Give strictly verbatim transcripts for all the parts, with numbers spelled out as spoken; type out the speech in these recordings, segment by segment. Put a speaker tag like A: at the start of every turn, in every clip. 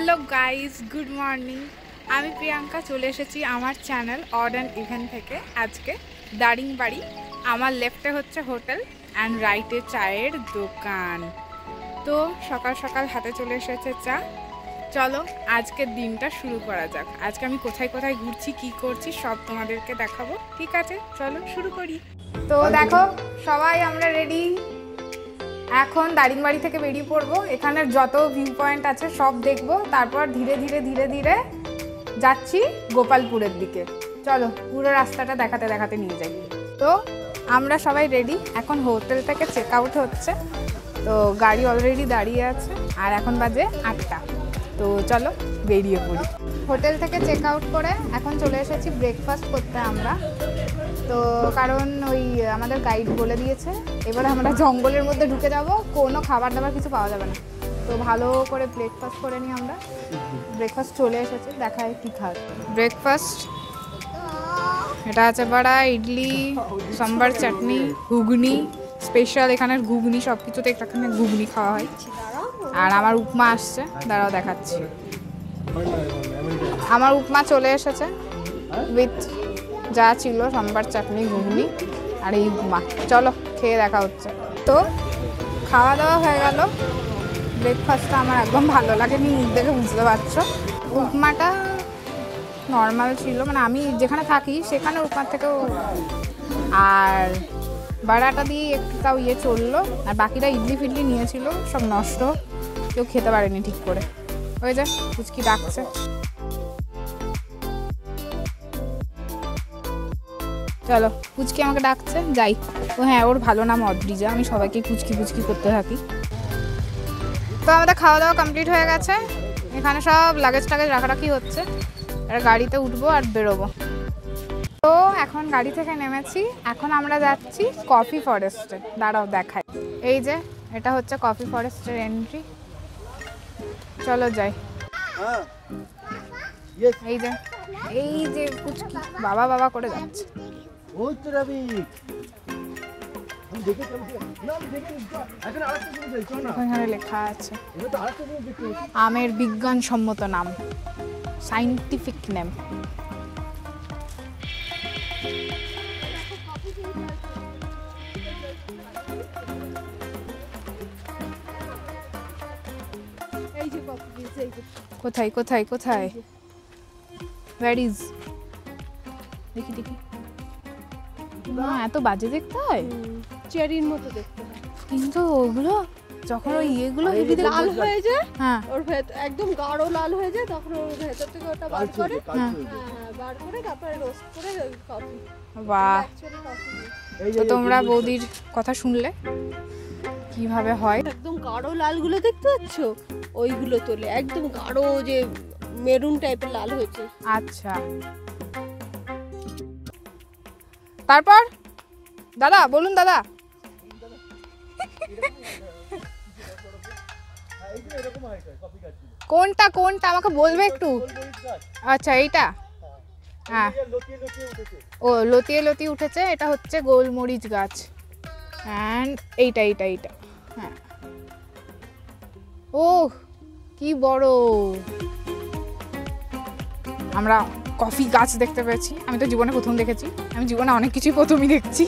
A: Hello guys good morning আমি প্রিয়াঙ্কা চলে এসেছি আমার চ্যানেল অড অ্যান্ড ইভেন্ট থেকে। আজকে দারিংবাড়ি, আমার লেফটে হচ্ছে হোটেল অ্যান্ড রাইটে চায়ের দোকান। তো সকাল সকাল হাতে চলে এসেছে চা। চলো আজকের দিনটা শুরু করা যাক। আজকে আমি কোথায় কোথায় ঘুরছি, কি করছি সব তোমাদেরকে দেখাবো। ঠিক আছে, চলো শুরু করি। তো দেখো সবাই আমরা রেডি। এখন দারিংবাড়ি থেকে বেরিয়ে পড়বো। এখানের যত ভিউ পয়েন্ট আছে সব দেখবো, তারপর ধীরে ধীরে ধীরে ধীরে যাচ্ছি গোপালপুরের দিকে। চলো পুরো রাস্তাটা দেখাতে দেখাতে নিয়ে যাই। তো আমরা সবাই রেডি, এখন হোটেল থেকে চেক আউট হচ্ছে। তো গাড়ি অলরেডি দাঁড়িয়ে আছে আর এখন বাজে আটটা। তো চলো বেরিয়ে পড়ি। হোটেল থেকে চেক আউট করে এখন চলে এসেছি ব্রেকফাস্ট করতে আমরা। তো কারণ ওই আমাদের গাইড বলে দিয়েছে এবারে আমরা জঙ্গলের মধ্যে ঢুকে যাব, কোনো খাবার দাবার কিছু পাওয়া যাবে না। তো ভালো করে ব্রেকফাস্ট করে নিই আমরা। ব্রেকফাস্ট চলে এসেছে, দেখায় কী খাই। ব্রেকফাস্ট এটা আছে বড়া, ইডলি, সাম্বার, চাটনি, ঘুগনি। স্পেশাল এখানের ঘুগনি, সব কিছুতে এখানে ঘুগনি খাওয়া হয়। আর আমার উপমা আসছে, দাঁড়াও দেখাচ্ছি। আমার উপমা চলে এসেছে উইথ যা ছিল সাম্বার, চাটনি, ঘুগনি আর এই উপমা। চলো খেয়ে দেখা হচ্ছে। তো খাওয়া দাওয়া হয়ে গেল। ব্রেকফাস্টটা আমার একদম ভালো লাগেনি, মুখ দেখে বুঝতে পারছো। উপমাটা নর্মাল ছিল, মানে আমি যেখানে থাকি সেখানে উপমার থেকেও। আর বাড়াটা দিয়ে একটু তাও ইয়ে চললো। আর বাকিটা ইডলি ফিডলি নিয়েছিল, সব নষ্ট, কেউ খেতে পারেনি ঠিক করে। ওই যে পুচকি ডাকছে। চলো পুচকি আমাকে ডাকছে, যাই। ও হ্যাঁ, ওর ভালো নাম অদ্রিজা। আমি সবাইকে পুচকি পুচকি করতে থাকি। তো আমাদের খাওয়া দাওয়া কমপ্লিট হয়ে গেছে। এখানে সব লাগেজ টাগেজ রাখারাখি হচ্ছে। আর গাড়িতে উঠবো আর বেরোবো। তো এখন গাড়ি থেকে নেমেছি, এখন আমরা যাচ্ছি কফি ফরেস্টে। দাঁড়াও দেখাই। এই যে এটা হচ্ছে কফি ফরেস্টের এন্ট্রি। চলো যাই। এই যে এই যে পুচকি বাবা বাবা করে যাচ্ছে। এখানে লেখা আছে আমের বিজ্ঞানসম্মত নাম, সাইন্টিফিক নেম। কোথায় কোথায় কোথায়? Where is? দেখি দেখি। না এত বাজে দেখতে হয়,
B: চেরির মতো দেখতে হয়।
A: কিন্তু ওগুলো যখন ওই ইয়েগুলো
B: লাল হয়ে যায়,
A: হ্যাঁ
B: ওর ভেতর একদম গাঢ় লাল হয়ে যায়, তখন ওর ভেতর থেকে ওটা বার করে, হ্যাঁ বার করে তারপরে রোস্ট করে কফি।
A: বাহ, তো তোমরা বৌদির কথা শুনলে কিভাবে হয়।
B: একদম গাঢ় লালগুলো দেখতে পাচ্ছ, ওইগুলো তোলে একদম গাঢ়, যে মেরুন টাইপের লাল হয়েছে।
A: আচ্ছা, তারপর দাদা বলুন। দাদা কোনটা কোনটা আমাকে বলবে একটু? আচ্ছা এইটা, হ্যাঁ ও লতিয়ে লতিয়ে উঠেছে। এটা হচ্ছে গোলমরিচ গাছ। অ্যান্ড এইটা এইটা এইটা হ্যাঁ। ও কি বড়! আমরা কফি গাছ দেখতে পেয়েছি। আমি তো জীবনে প্রথম দেখেছি। আমি জীবনে অনেক কিছুই প্রথমই দেখছি।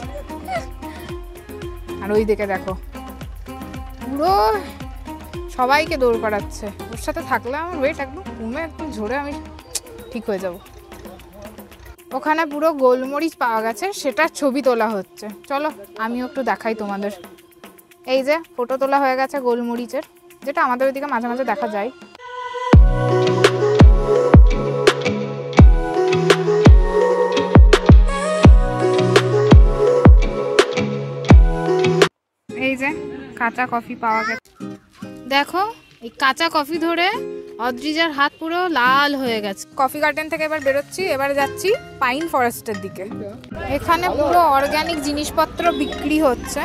A: আর ওই দিকে দেখো, পুরো সবাইকে দৌড় করাচ্ছে। ওর সাথে থাকলে আমার ওয়েট একদম কমে একদম ঝরে আমি ঠিক হয়ে যাব। ওখানে পুরো গোলমরিচ পাওয়া গেছে, সেটার ছবি তোলা হচ্ছে। চলো আমিও একটু দেখাই তোমাদের। এই যে ফটো তোলা হয়ে গেছে গোলমরিচের, যেটা আমাদের ওইদিকে মাঝে মাঝে দেখা যায়। এই যে কাঁচা কফি পাওয়া গেছে। দেখো এই কাঁচা কফি ধরে অদ্রিজার হাত পুরো লাল হয়ে গেছে। কফি গার্ডেন থেকে এবার বেরোচ্ছি, এবার যাচ্ছি পাইন ফরেস্টের দিকে। এখানে পুরো অর্গানিক জিনিসপত্র বিক্রি হচ্ছে।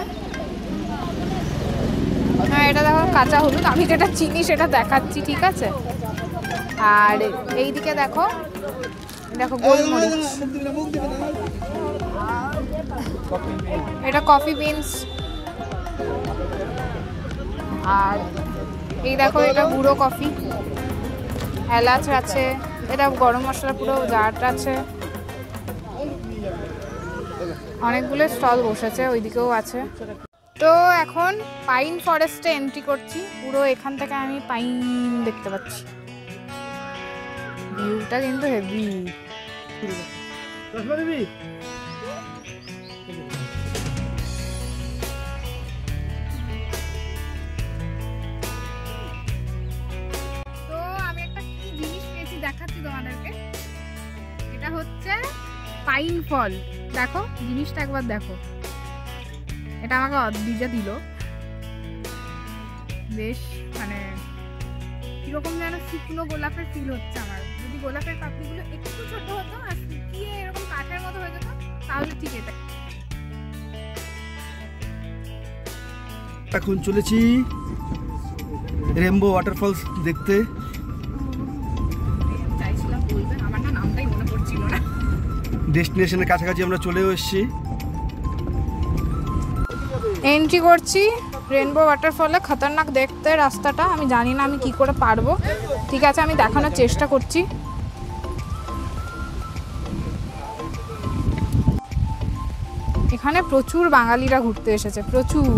A: হ্যাঁ এটা দেখো কাঁচা হলুদ, আমি যেটা চিনি সেটা দেখাচ্ছি, ঠিক আছে। আর এইদিকে দেখো দেখো গোলমরিচ, এটা কফি বিনস। আর এই দেখো এটা গুঁড়ো কফি। এলাচ আছে, এটা গরম মশলা পুরো জাট আছে। অনেকগুলো স্টল বসেছে, ওইদিকেও আছে। তো এখন পাইন ফরেস্টে এন্ট্রি করছি। পুরো এখান থেকে আমি পাইন দেখতে পাচ্ছি, ভিউটা কিন্তু হেভি। তো আমি একটা কি জিনিস পেয়েছি দেখাচ্ছি তোমাদেরকে। এটা হচ্ছে পাইন ফল। দেখো জিনিসটা একবার দেখো, এটা আমাকে অদ্বিজা দিল। বেশ মানে কিরকম যেন শুকনো গোলাপের ফিল হচ্ছে আমার। যদি গোলাপের পাপড়িগুলো একটু ছোট হতো আর শুকিয়ে এরকম কাঠের মতো হয়ে যেত তাহলে ঠিক। এটা
C: এখন চলেছি রেইনবো ওয়াটারফলস দেখতে।
A: চাইছিলাম বলবেন, আমার না নামটাই মনে পড়ছিল না।
C: ডেস্টিনেশনের কাছাকাছি আমরা চলেও এসেছি।
A: এন্ট্রি করছি রেইনবো ওয়াটারফলে। খতরনাক দেখতে রাস্তাটা, আমি জানি না আমি কি করে পারবো। ঠিক আছে, আমি দেখানোর চেষ্টা করছি। এখানে প্রচুর বাঙালিরা ঘুরতে এসেছে, প্রচুর।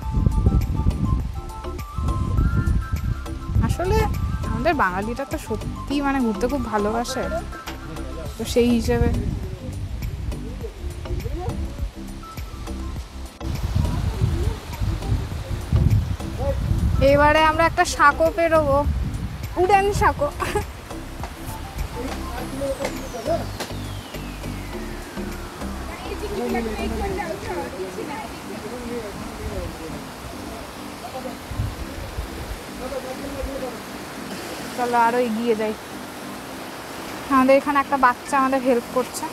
A: আসলে আমাদের বাঙালিরা তো সত্যি মানে ঘুরতে খুব ভালোবাসে, তো সেই হিসেবে এবারে আমরা একটা সাঁকো পেরোবো, উড়ান সাঁকো। চলো আরো এগিয়ে যাই। আমাদের এখানে একটা বাচ্চা আমাদের হেল্প করছে।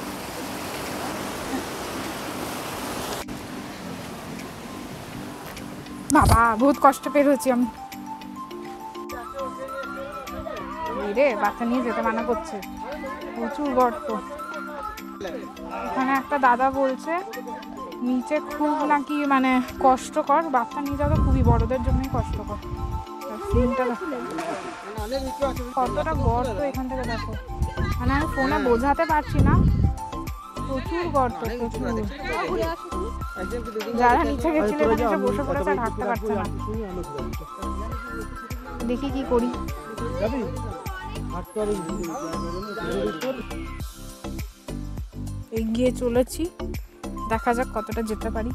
A: বাবা বহুত কষ্ট পের হচ্ছি আমি। রে বাচ্চা নিয়ে যেতে মানা করছে, প্রচুর গর্ত। এখানে একটা দাদা বলছে নিচে খুব নাকি মানে কষ্টকর, বাচ্চা নিয়ে যাওয়া খুবই বড়দের জন্যই কষ্টকর। কতটা গর্ত এখান থেকে দেখো, মানে আমি ফোনে বোঝাতে পারছি না, প্রচুর গর্ত প্রচুর। যারা নিচে গেছিল নিচে বসে পড়েছে, হাঁটতে পারছে না। দেখি কি করি। এগিয়ে চলেছি, দেখা যাক কতটা যেতে পারি।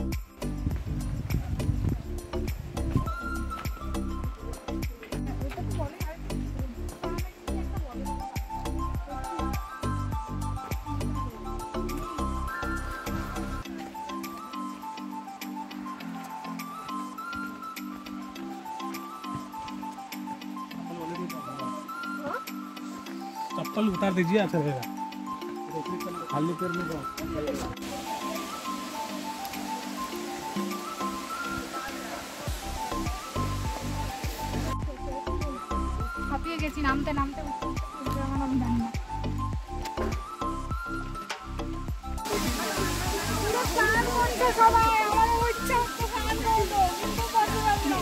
D: चप्पल उतार दीजिए, अच्छा रहेगा। खाली पैर में
A: হাঁপিয়ে গেছি নামতে নামতে, আমি জানি না। সবাই আমার ইচ্ছা হচ্ছে গান গাইবো, কিন্তু পারলাম না।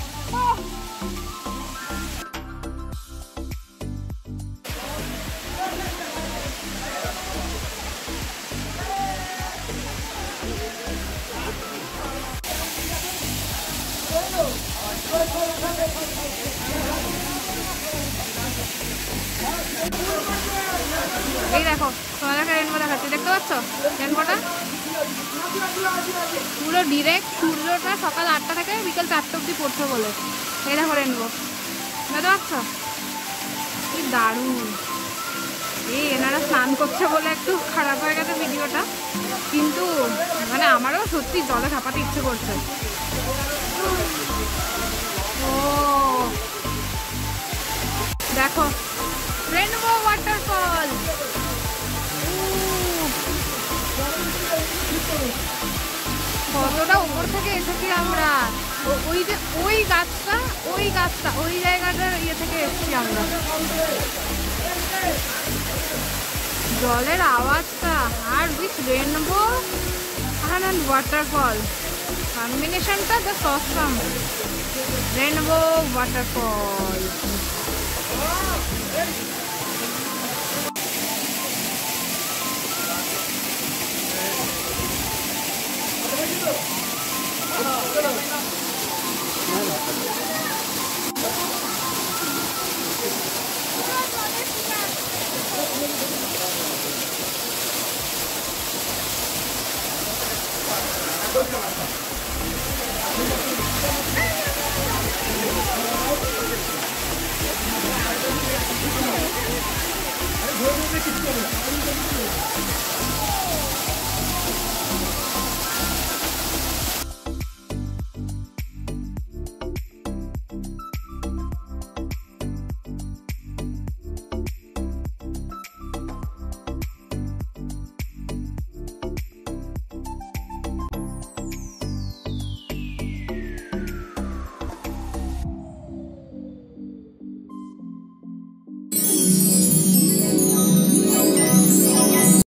A: এই দেখো তোমাদেরকে রেনবো দেখাচ্ছি, দেখতে পাচ্ছ রেনবোটা পুরো ডিরেক্ট সূর্যটা সকাল আটটা থেকে বিকেল চারটে অবধি পড়ছে বলে। এই দেখো রেনবো, দেখতে পাচ্ছ কি দারুণ। এই এনারা স্নান করছে বলে একটু খারাপ হয়ে গেছে ভিডিওটা, কিন্তু মানে আমারও সত্যি জলে ঝাঁপাতে ইচ্ছে করছে। ও দেখো রেনবো ওয়াটারফল, কতটা উপর থেকে এসেছি আমরা। ওই যে ওই গাছটা ওই গাছটা ওই জায়গাটার ইয়ে থেকে এসেছি আমরা। জলের আওয়াজটা আর উইথ রেনবো and waterfall কম্বিনেশনটা জাস্ট অসাম। রেনবো ওয়াটারফল
C: কিছু